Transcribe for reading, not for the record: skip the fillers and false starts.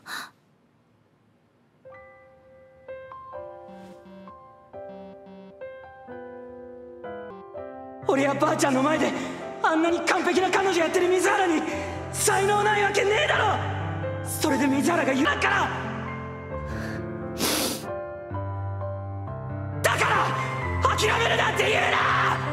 俺やばあちゃんの前であんなに完璧な彼女やってる水原に才能ないわけねえだろ。それで水原が言うからだから諦めるなんて言うな。